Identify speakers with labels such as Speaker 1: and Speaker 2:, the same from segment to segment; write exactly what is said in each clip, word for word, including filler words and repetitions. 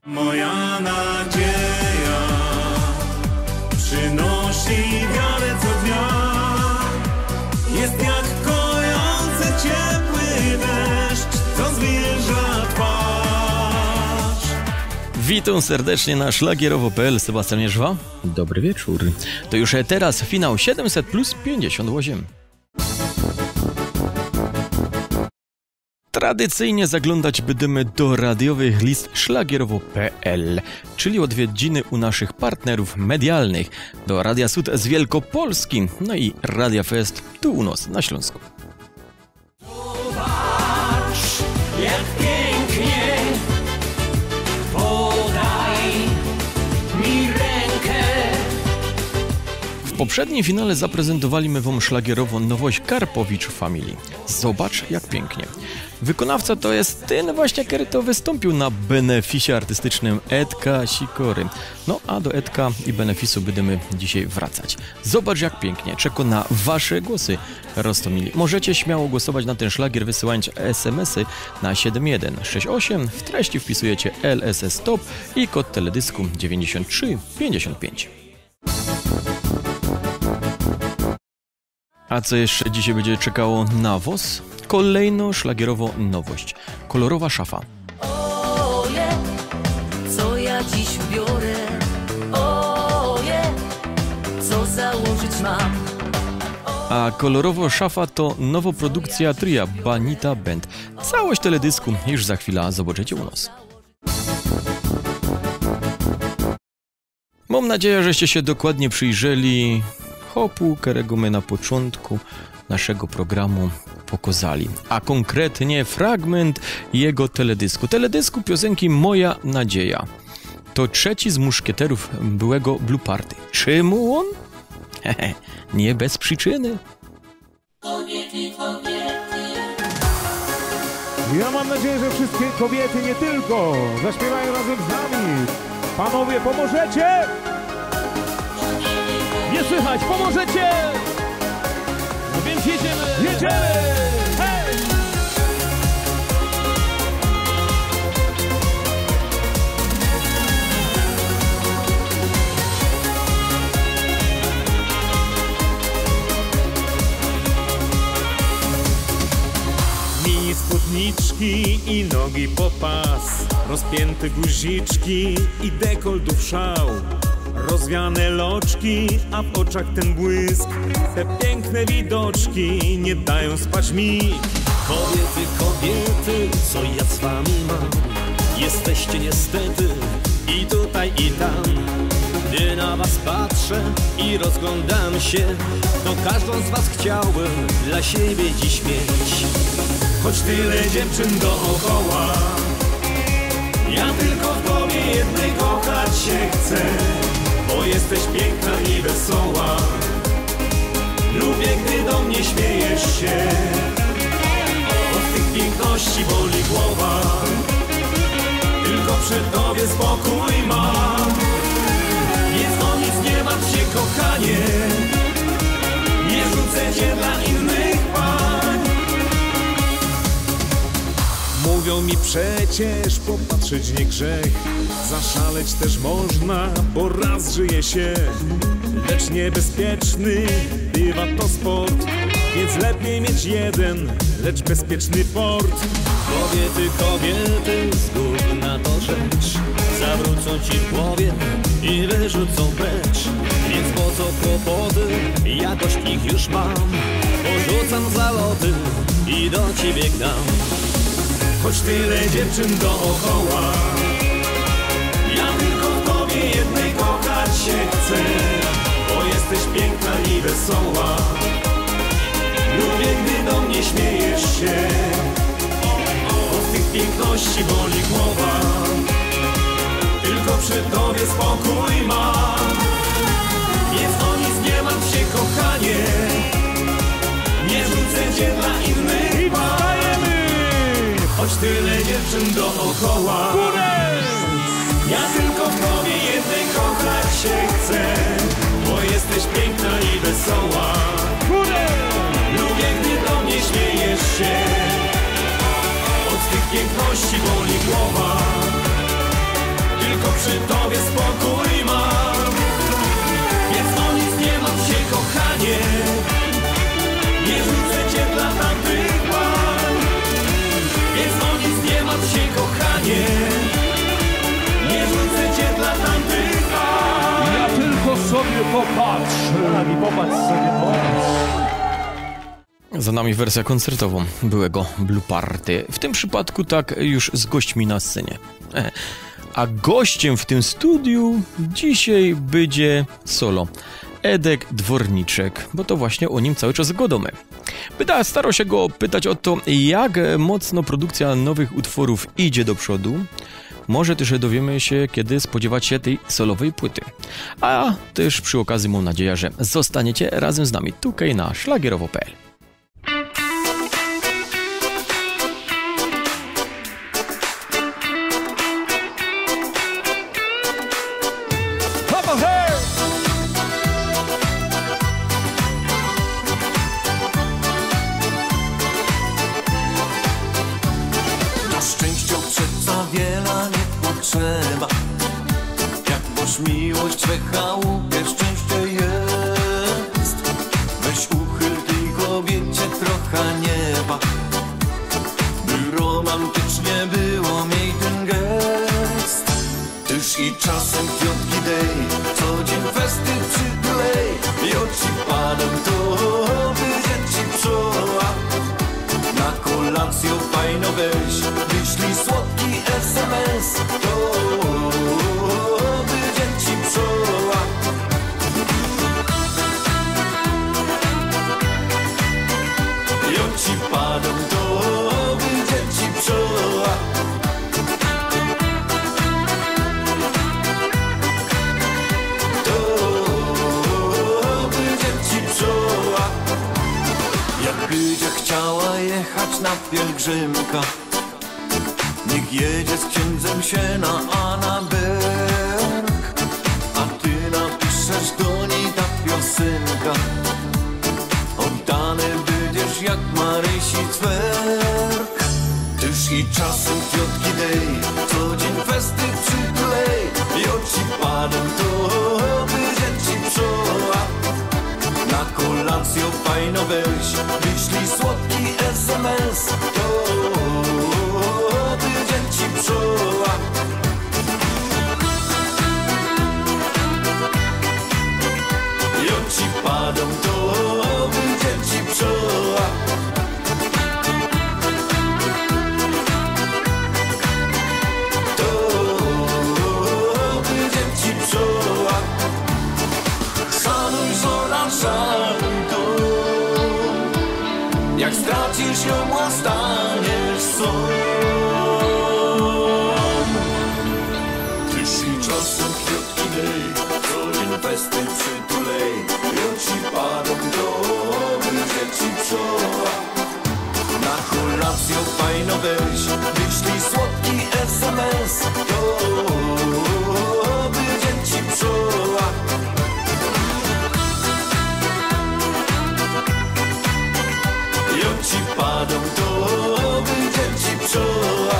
Speaker 1: Moja nadzieja przynosi wiarę co dnia. Jest jak kojący ciepły deszcz, co zwilża twarz.
Speaker 2: Witam serdecznie na szlagierowo kropka pe el. Sebastian Mierzwa.
Speaker 3: Dobry wieczór.
Speaker 2: To już teraz finał siedemset plus pięćdziesiąt osiem. Tradycyjnie zaglądać będziemy do radiowych list szlagierowo kropka pe el, czyli odwiedziny u naszych partnerów medialnych, do Radia Sud z Wielkopolski, no i Radia Fest tu u nas na Śląsku.
Speaker 1: Zobacz, jak pięknie, podaj mi rękę.
Speaker 2: W poprzednim finale zaprezentowaliśmy wam szlagierową nowość Karpowicz Family. Zobacz, jak pięknie. Wykonawca to jest ten właśnie, który to wystąpił na beneficie artystycznym Edka Sikory. No a do Edka i benefisu będziemy dzisiaj wracać. Zobacz, jak pięknie. Czeko na wasze głosy, Rostomili. Możecie śmiało głosować na ten szlagier, wysyłając es em esy na siedem jeden sześć osiem. W treści wpisujecie el es es top i kod teledysku dziewięćdziesiąt trzy pięćdziesiąt pięć. A co jeszcze dzisiaj będzie czekało na was? Kolejno szlagierowo nowość. Kolorowa szafa.
Speaker 4: Oje, co ja dziś biorę? Oje, co założyć mam?
Speaker 2: A kolorowo szafa to nowoprodukcja tria Banita Band. Całość teledysku już za chwilę zobaczycie u nas. Mam nadzieję, żeście się dokładnie przyjrzeli hopu, którego my na początku naszego programu pokazali, a konkretnie fragment jego teledysku. Teledysku piosenki Moja Nadzieja. To trzeci z muszkieterów byłego Blue Party. Czemu on? Hehe, nie bez przyczyny.
Speaker 4: Kobiety, kobiety.
Speaker 5: Ja mam nadzieję, że wszystkie kobiety nie tylko zaśpiewają razem z nami. Panowie, pomożecie? Nie słychać, pomożecie? No więc jedziemy! Jedziemy! Hej!
Speaker 1: Mini spódniczki i nogi po pas, rozpięte guziczki i dekoltów szał. Rozwiane loczki, a w oczach ten błysk. Te piękne widoczki nie dają spać mi.
Speaker 6: Kobiety, kobiety, co ja z wami mam? Jesteście niestety i tutaj i tam. Gdy na was patrzę i rozglądam się, to każdą z was chciałbym dla siebie dziś mieć.
Speaker 1: Choć tyle dziewczyn dookoła, ja tylko w tobie jednej kochać się chcę. Bo jesteś piękna i wesoła. Lubię, gdy do mnie śmiejesz się. Od tych piękności boli głowa. Tylko przy tobie spokój mam. Więc o nic nie martw się, kochanie. Nie rzucę cię dla innych pań. Mówią mi przecież, popatrzeć nie grzech. Zaszaleć też można, bo raz żyje się. Lecz niebezpieczny bywa to sport. Więc lepiej mieć jeden, lecz bezpieczny port.
Speaker 6: Kobiety, kobiety, zgód na to rzecz. Zawrócą ci w głowie i wyrzucą precz. Więc po co kłopoty, ja dość ich już mam. Porzucam zaloty i do ciebie gnam.
Speaker 1: Choć tyle dziewczyn dookoła, ja tylko w tobie jednej kochać się chcę. Bo jesteś piękna i wesoła. Lubię, gdy do mnie śmiejesz się. Od tych piękności boli głowa. Tylko przy tobie spokój mam. Więc o nic nie martw się, kochanie. Nie rzucę cię dla innych pań. Choć tyle dziewczyn dookoła, ja tylko w tobie jednej kochać się chcę. Bo jesteś piękna i wesoła. Lubię, gdy do mnie śmiejesz się. Od tych piękności boli głowa. tylko przy tobie spokój mam. Więc o nic nie martw się, kochanie, nie rzucę cię dla tamtych par. Więc o nic nie martw się, kochanie, nie rzucę cię dla tamtych par.
Speaker 5: Ja tylko sobie popatrzę. I popatrz sobie, popatrz.
Speaker 2: Za nami wersja koncertową byłego Blue Party. W tym przypadku tak już z gośćmi na scenie. A gościem w tym studiu dzisiaj będzie solo Edek Dworniczek, bo to właśnie o nim cały czas godomy. Pyta, starał się go pytać o to, jak mocno produkcja nowych utworów idzie do przodu. Może też dowiemy się, kiedy spodziewać się tej solowej płyty. A też przy okazji mam nadzieję, że zostaniecie razem z nami tutaj na szlagierowo kropka p l.
Speaker 3: Miłość wecha łupie, szczęście jest. Weź uchyl tej kobiecie trochę nieba, by romantycznie było, miej ten gest. Tyż i czasem kwiatki dej, co dzień festy przydlej. I oci padam to, wyjdzie ci pszczoła. Na kolację fajno weź, wyślij słodki es em es. To ci padą, to wyjdzie ci pszczoła. To wyjdzie ci pszczoła. Jak będzie chciała jechać na pielgrzymka, niech jedzie z księdzem się na Annaberg. A ty napiszesz do niej ta piosenka, oddany będziesz jak Marysi Cwerk. Tyż i czasem kwiatki dej, co dzień festy przydlej. I oci padem, to będzie ci pszczoła. Na kolację fajno weź, wyślij słodki es em es. To będzie ci pszczoła. I oci padem, to będzie ci pszczoła. To będzie ci pszczoła. Szanuj żona, szanuj to. Jak stracisz ją, a staniesz sam. Tyż i czasem kwiatki dej, co dzień festy przytulej. I ci padą, to będzie ci pszczoła. Na kolację fajno weź, wyślij słodki es em es. To będzie ci pszczoła. I ci padą, to będzie ci pszczoła.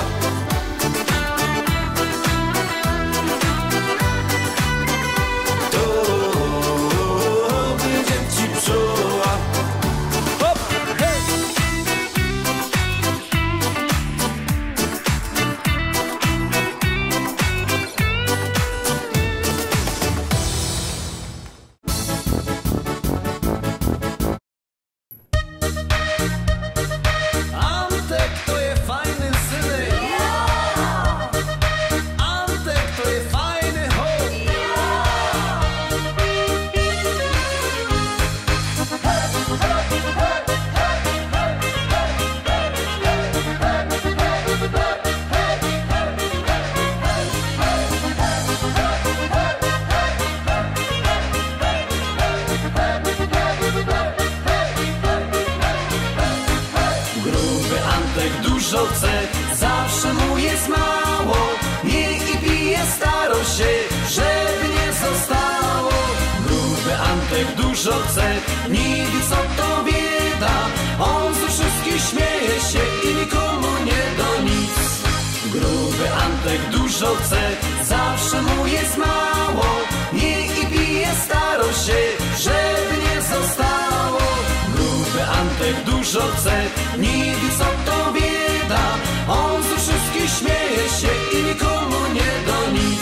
Speaker 6: dużo chce, zawsze mu jest mało. Niech i pije starość się, żeby nie zostało. Gruby Antek dużo chce, nie wie co to bieda. On ze wszystkich śmieje się i nikomu nie do nic. Gruby Antek dużo
Speaker 3: dużo chce, zawsze mu jest mało. Nie i pije staro się, żeby nie zostało. Gruby Antek dużo chce, nie wie co to bieda. On ze wszystkich śmieje się i nikomu nie do nic.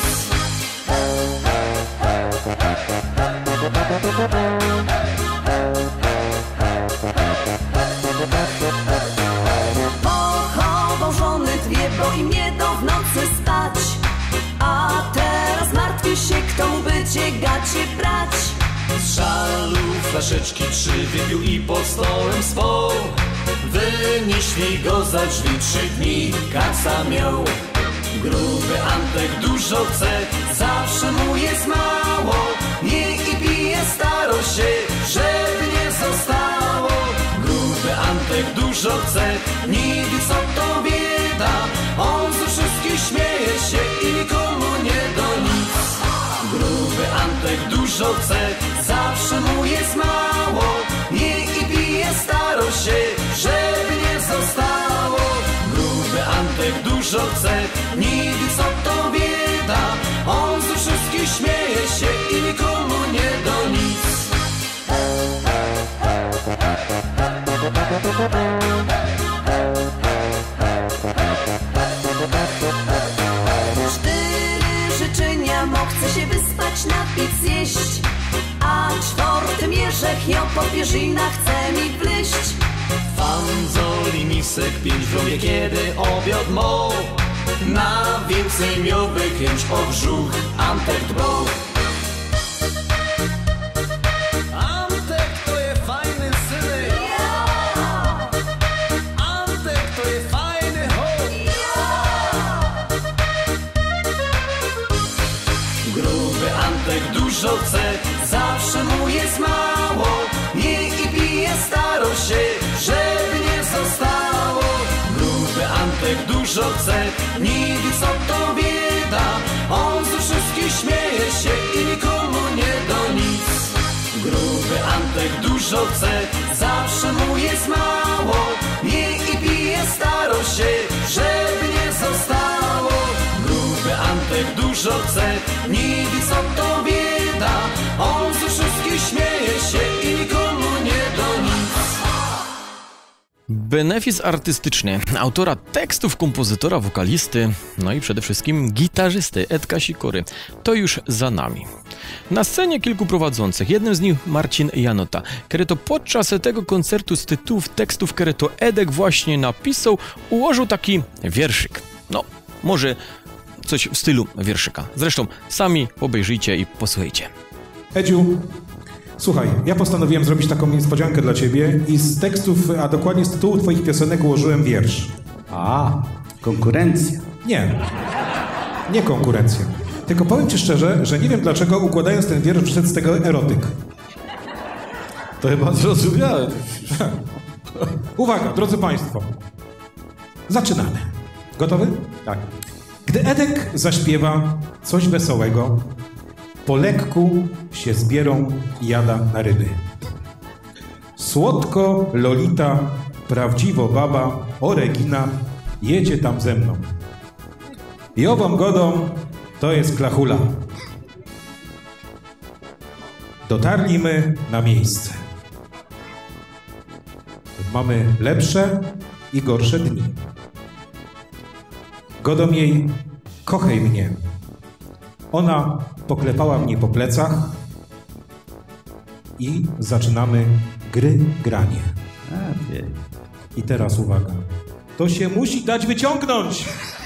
Speaker 4: Pochował żony dwie, bo im nie do w nocy spać. A teraz martwi się, kto mu będzie gacie brać.
Speaker 3: Z żalu flaszeczki trzy wypił i pod stołem spał. Wynieśli go za drzwi, trzy dni kaca miał. Gruby Antek dużo chce, zawsze mu jest mało. Nie i pije staro się, żeby nie zostało. Gruby Antek dużo chce, nie wie co to bieda. On ze wszystkich śmieje się i nikomu nie do nic. Gruby Antek dużo chce, zawsze mu jest mało. Nie i pije staro się, żeby nie zostało. Gruby Antek dużo chce, nie wie co to bieda. On ze wszystkich śmieje się i nikomu nie do nic.
Speaker 4: Cztery życzenia mo chce się wyspać, napić, zjeść. A czwarty mierzech ją po pierzinach chce mi wleść.
Speaker 3: Fanzoli misek pięć w rowie, kiedy obiad mo. Na więcej miałby chęć o brzuch Antek dbał. Antek to je fajny synek. Antek to je fajny chłop. Gruby Antek dużo chce, zawsze mu jest mało. Nie i pije staro się, żeby nie zostało. Gruby Antek dużo chce, nie wie co to bieda. On ze wszystkich śmieje się i nikomu nie do nic. Gruby Antek dużo chce, zawsze mu jest mało. Nie i pije staro się, żeby nie zostało. Gruby Antek dużo chce, nie wie co to bieda. On ze wszystkich śmieje się i nikomu nie do nic.
Speaker 2: Benefis artystyczny autora tekstów, kompozytora, wokalisty, no i przede wszystkim gitarzysty Edka Sikory to już za nami. Na scenie kilku prowadzących, jednym z nich Marcin Janota, który to podczas tego koncertu z tytułów tekstów, który to Edek właśnie napisał, ułożył taki wierszyk. No, może coś w stylu wierszyka. Zresztą sami obejrzyjcie i posłuchajcie.
Speaker 5: Edziu, słuchaj, ja postanowiłem zrobić taką niespodziankę dla ciebie i z tekstów, a dokładnie z tytułu twoich piosenek ułożyłem wiersz.
Speaker 7: A, konkurencja.
Speaker 5: Nie, nie konkurencja. Tylko powiem ci szczerze, że nie wiem dlaczego układając ten wiersz wszedł z tego erotyk.
Speaker 7: To chyba zrozumiałem.
Speaker 5: Uwaga, drodzy państwo. Zaczynamy. Gotowy?
Speaker 7: Tak.
Speaker 5: Gdy Edek zaśpiewa coś wesołego, po lekku się zbierą i jada na ryby. Słodko Lolita, prawdziwo baba, o Regina, jedzie tam ze mną. I ową godą to jest klachula. Dotarliśmy na miejsce. Mamy lepsze i gorsze dni. Godą jej, kochaj mnie. Ona poklepała mnie po plecach i zaczynamy gry, granie.
Speaker 7: A, wie.
Speaker 5: I teraz uwaga. To się musi dać wyciągnąć.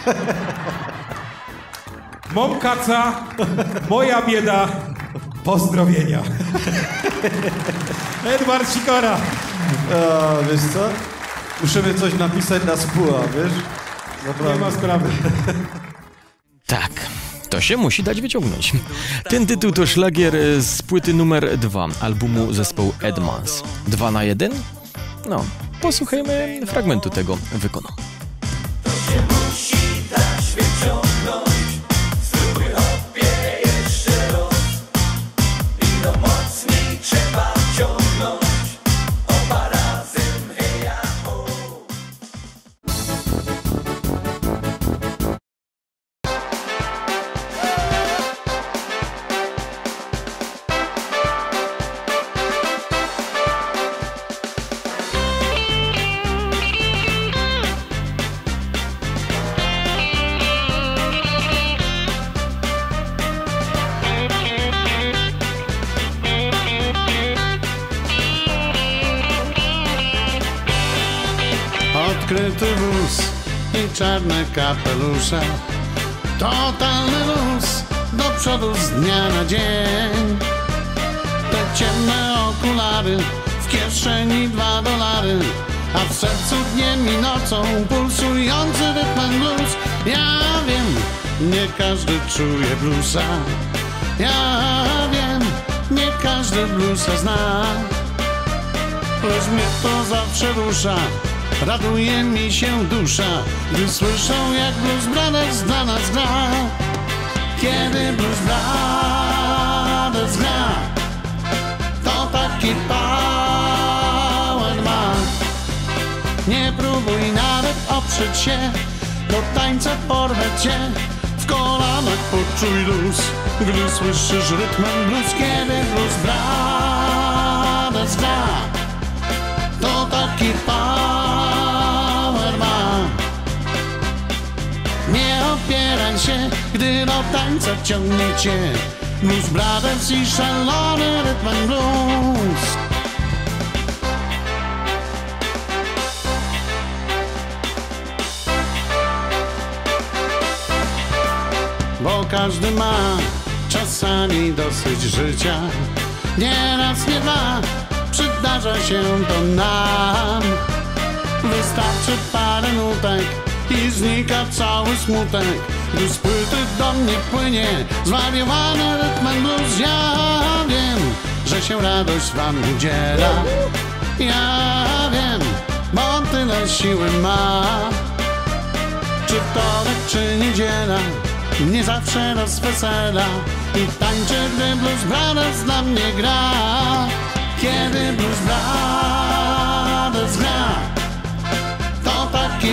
Speaker 5: Mom kaca, moja bieda, pozdrowienia. Edward Sikora.
Speaker 7: A, wiesz co? Musimy coś napisać na spóła, wiesz? Naprawdę.
Speaker 5: Nie ma sprawy.
Speaker 2: Tak, to się musi dać wyciągnąć. Ten tytuł to szlagier z płyty numer dwa albumu zespołu Edmonds. Dwa na jeden? No, posłuchajmy fragmentu tego wykonu.
Speaker 8: czarne kapelusze. Totalny luz, do przodu z dnia na dzień. Te ciemne okulary, w kieszeni dwa dolary, a w sercu dniem i nocą pulsujący rytm blues. Ja wiem, nie każdy czuje bluesa. Ja wiem, nie każdy bluesa zna. Lecz mnie to zawsze rusza, raduje mi się dusza, gdy słyszę, jak Blues Brothers dla nas gra. Kiedy Blues Brothers gra, to taki power ma. Nie próbuj nawet oprzeć się, do tańca porwę cię. W kolanach poczuj luz, gdy słyszysz rytmem blues. Kiedy Blues Brothers gra, to taki power ma. Nie opieraj się, gdy do tańca ciągnie cię Blues Brothers i szalony rytm blues. Bo każdy ma czasami dosyć życia. Nie raz, nie dwa, przydarza się to nam. Wystarczy parę nutek i znika cały smutek, gdy z płyty do mnie płynie zwariowany rytm blues. Ja wiem, że się radość wam udziela. Ja wiem, bo on tyle siły ma. Czy wtorek, czy niedziela, nie zawsze rozwesela i tańczę, gdy Blues Brothers dla mnie gra. Kiedy Blues Brothers gra, to taki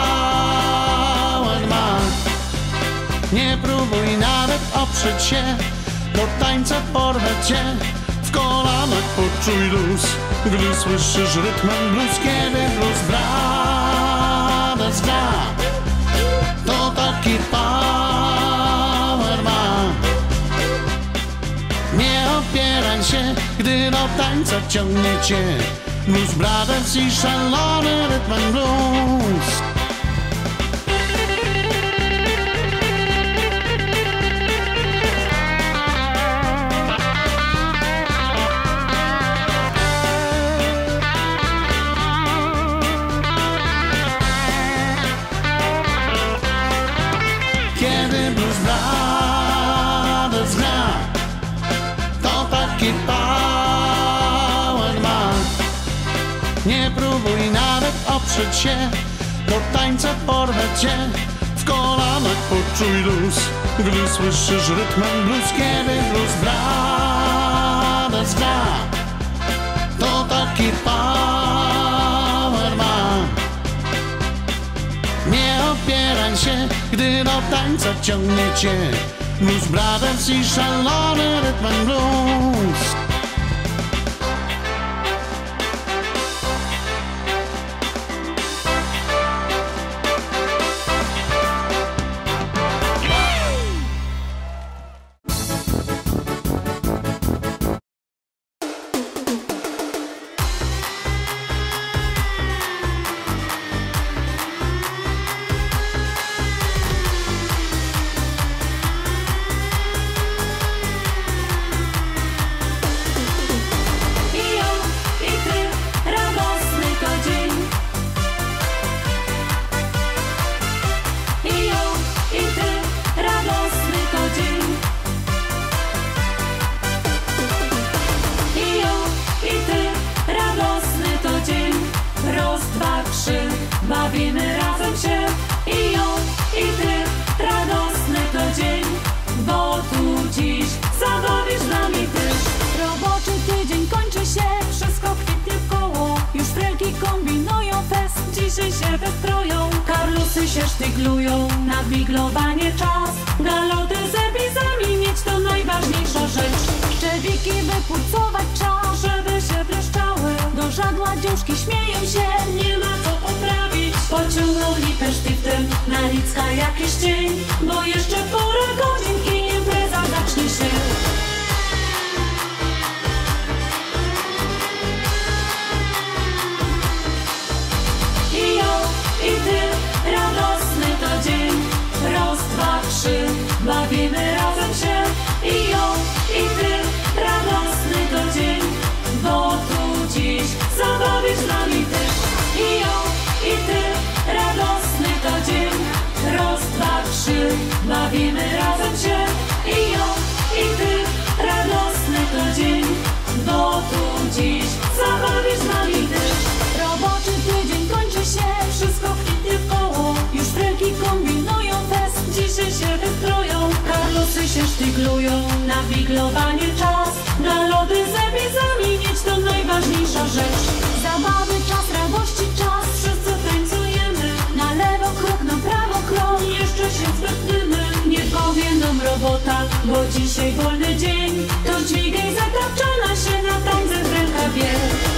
Speaker 8: power ma. Nie próbuj nawet oprzeć się, do tańca porwę cię. W kolanach poczuj luz, gdy słyszysz rytmem blues. Kiedy Blues Brothers gra, to taki power ma. Nie opieraj się, gdy do tańca ciągnie cię Blues Brothers i szalony rytm blues. Kiedy Blues Brothers gra, to taki power ma. Nie próbuj nawet oprzeć się, do tańca porwę cię. W kolanach poczuj luz, gdy słyszysz rytmem blues. Kiedy Blues Brothers gra, to taki power ma. Nie opieraj się, gdy do tańca ciągnie cię Blues Brothers i szalony rytm blues.
Speaker 4: Bawimy razem się i ją, i ty. Radosny to dzień, bo tu dziś zabawisz z nami ty.
Speaker 9: Roboczy tydzień kończy się, wszystko kwitnie w koło. Już prelki kombinują fest, dzisiaj się wystroją.
Speaker 4: Karlusy się sztyglują, nawiglowanie czas. Galoty z epizami mieć to najważniejsza rzecz.
Speaker 9: Szczewiki wypłucować czas,
Speaker 4: żeby się błyszczały.
Speaker 9: do żadła dziążki śmieją się.
Speaker 4: Nie ma co poprawić. Pociągnął lipę sztyftem, na Licka jakiś cień. Bo jeszcze parę godzin i impreza zacznie się. I ja, i ty, radosny bawimy razem się. I ja, i ty, radosny to dzień, bo tu dziś zabawisz z nami też. I ja, i ty, radosny to dzień, raz, dwa, trzy, bawimy razem się. I ja, i ty, radosny to dzień, bo tu dziś zabawisz z nami też.
Speaker 9: Roboczy tydzień kończy się, wszystko kwitnie w koło. Już wielki kombinują fest, dzisiaj się wystroją. Karlosy się sztyglują, na wiglowanie czas. Na lody z epizami mieć to najważniejsza rzecz. Zabawy czas, radości czas, wszyscy tańcujemy. Na lewo krok, na prawo krok, jeszcze się zwetnymy. Nie powie nam robota, bo dzisiaj wolny dzień. To dźwigaj zatapczana się na tańce w rękawie.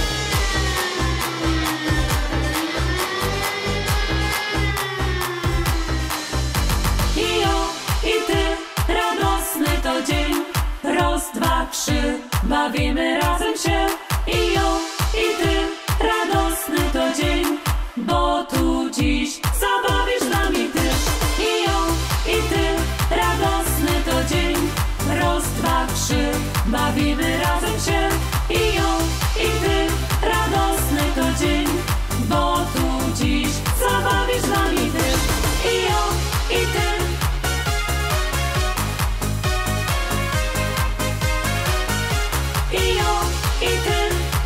Speaker 9: I ja, i ty, radosny to dzień, raz, dwa, trzy, bawimy razem się. I ja, i ty, radosny to dzień, bo tu dziś zabawisz z nami też. I ja, i ty, radosny to dzień, raz, dwa, trzy, bawimy razem się. I ja, i ty, radosny to dzień, bo tu dziś zabawisz z nami też. I ja, i ty. I ja, i ty.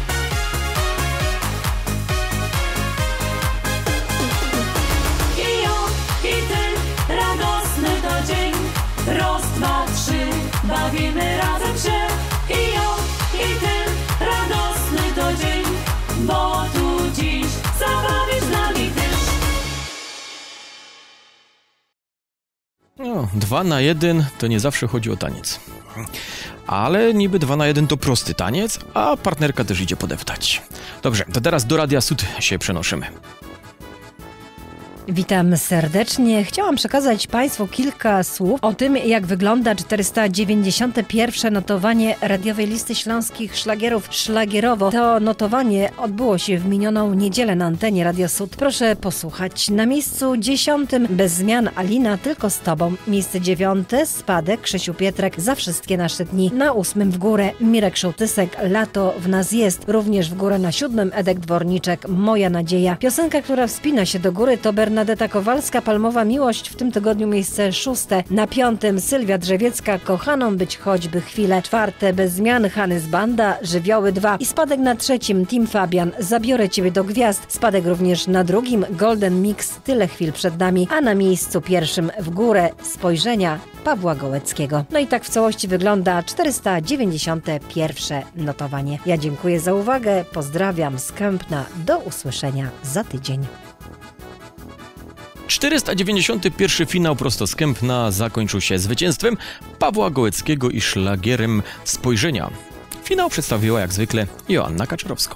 Speaker 9: I ja, i ty, radosny to dzień, raz, dwa, trzy, bawimy razem się. I ja, i ty, radosny to dzień, bo tu dziś zabawisz z nami też.
Speaker 2: No, dwa na jeden to nie zawsze chodzi o taniec. Ale niby dwa na jeden to prosty taniec, a partnerka też idzie podeptać. Dobrze, to teraz do Radia Sud się przenoszymy.
Speaker 10: Witam serdecznie. Chciałam przekazać Państwu kilka słów o tym, jak wygląda czterysta dziewięćdziesiąte pierwsze notowanie radiowej listy śląskich szlagierów Szlagierowo. To notowanie odbyło się w minioną niedzielę na antenie Radia Sud. Proszę posłuchać. Na miejscu dziesiątym bez zmian Alina, tylko z Tobą. Miejsce dziewiąte Spadek, Krzysiu Pietrek, Za wszystkie nasze dni. Na ósmym w górę Mirek Szołtysek, Lato w nas jest. Również w górę na siódmym Edek Dworniczek, Moja nadzieja. Piosenka, która wspina się do góry, to Bernadeta Kowalska, Palmowa miłość, w tym tygodniu miejsce szóste. Na piątym Sylwia Drzewiecka, Kochaną być choćby chwilę. Czwarte bez zmian Hanys Banda, Żywioły dwa. I spadek na trzecim Team Fabian, Zabiorę ciebie do gwiazd. Spadek również na drugim Golden Mix, Tyle chwil przed nami. A na miejscu pierwszym w górę Spojrzenia Pawła Gołeckiego. No i tak w całości wygląda czterysta dziewięćdziesiąte pierwsze notowanie. Ja dziękuję za uwagę, pozdrawiam z Kępna, do usłyszenia za tydzień.
Speaker 2: czterysta dziewięćdziesiąty pierwszy finał prosto z Kępna zakończył się zwycięstwem Pawła Gołeckiego i szlagierem Spojrzenia. Finał przedstawiła jak zwykle Joanna Kaczorowska.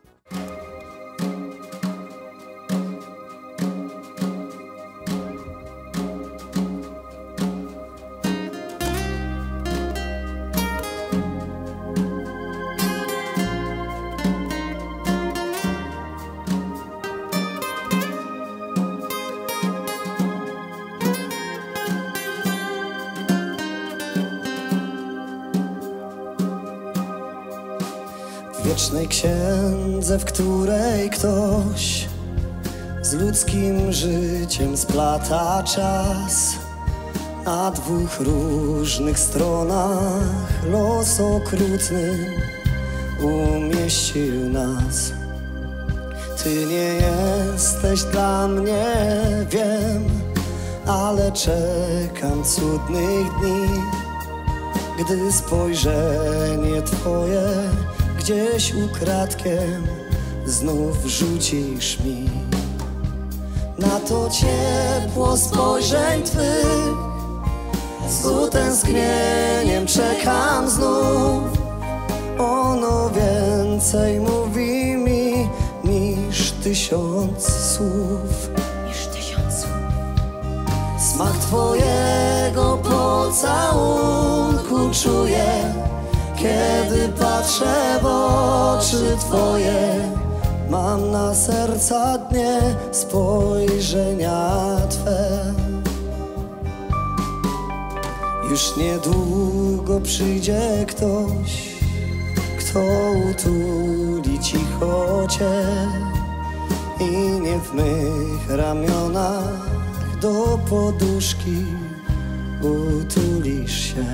Speaker 11: W wiecznej księdze, w której ktoś z ludzkim życiem splata czas, na dwóch różnych stronach los okrutny umieścił nas. Ty nie jesteś dla mnie, wiem, ale czekam cudnych dni, gdy spojrzenie Twoje gdzieś ukradkiem znów rzucisz mi. Na to ciepło spojrzeń Twych z utęsknieniem czekam znów. Ono więcej mówi mi niż tysiąc słów. Niż tysiąc słów. Smak Twojego pocałunku czuję, kiedy patrzę w oczy Twoje. Mam na serca dnie spojrzenia Twe. Już niedługo przyjdzie ktoś, kto utuli cicho cię i nie w mych ramionach do poduszki utulisz się.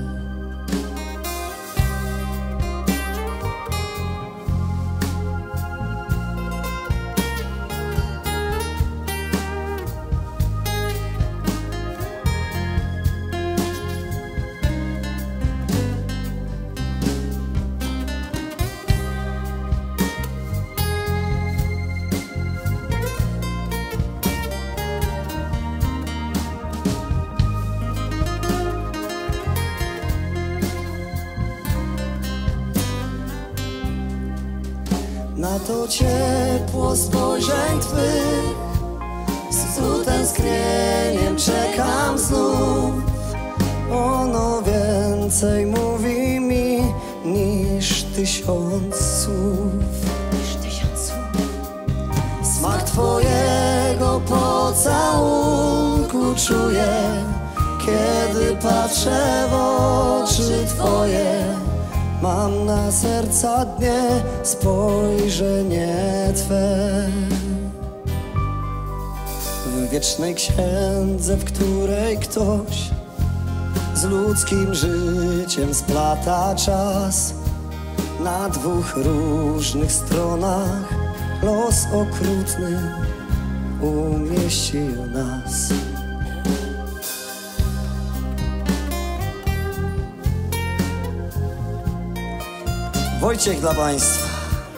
Speaker 11: Na to ciepło spojrzeń twych z utęsknieniem czekam znów. Ono więcej mówi mi niż tysiąc słów. Smak twojego pocałunku czuję, kiedy patrzę w oczy twoje. Mam na serca dnie spojrzenie Twe. W wiecznej księdze, w której ktoś z ludzkim życiem splata czas, na dwóch różnych stronach los okrutny umieścił nas. Wojciech dla Państwa.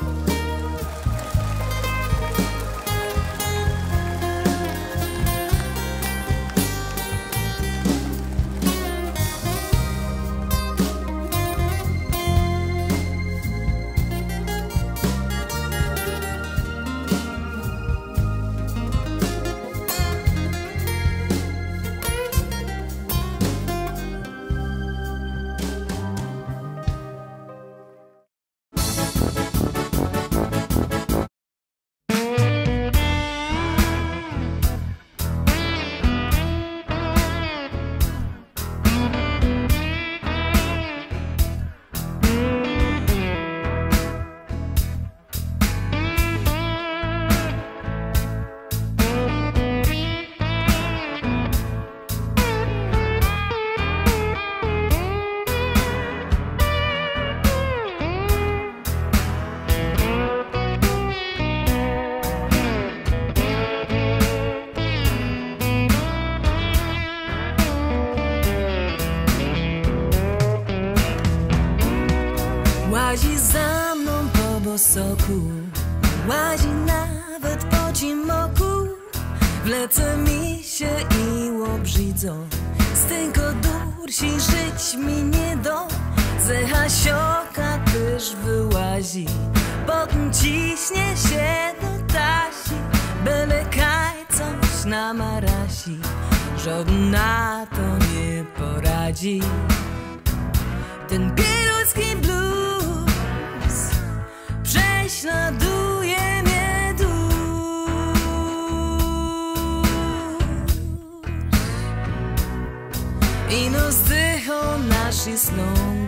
Speaker 12: Łazi za mną po bosoku, łazi nawet po cimoku. Wlecę mi się i łobrzydzą, z tylko dursi żyć mi nie do. Ze hasioka też wyłazi, potem ciśnie się do tasi. Byle kaj coś namarasi, żaden na to nie poradzi. Ten bieludzki blues prześladuje mnie dusz. Ino zdychą naszy sną